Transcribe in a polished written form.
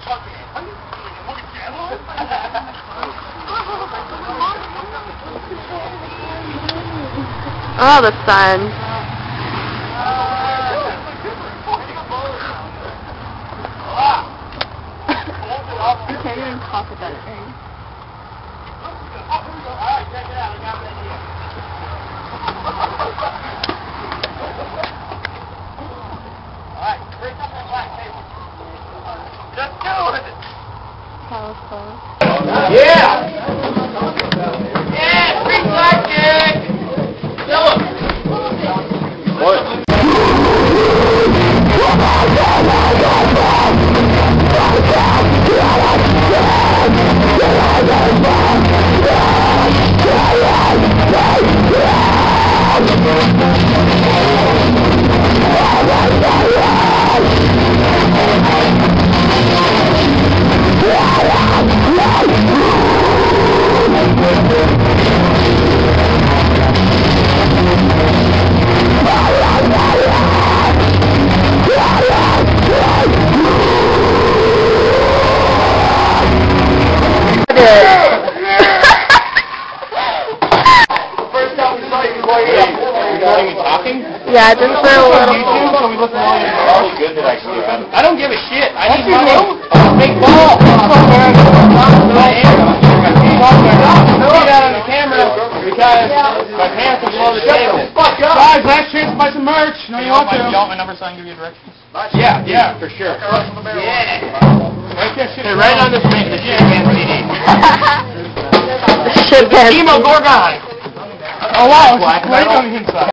Oh, the sun. Okay, you're gonna talk about it, right? Alright, check it out. I got it here. Alright, bring up that black table. Just do it! That was close. Yeah! Yeah, big black kick! Kill him! What? Yeah, just for a little. I don't give a shit. I need money. Big ball. I am. See that on the camera because my pants are below the table. Guys, last chance to buy some merch. No, you want to. You want my number so I can give you directions? Yeah, for sure. Yeah. Hey, right on this thing, the shit man CD. Shit, man. Emo Gorgon. Oh wow, it's great on the inside.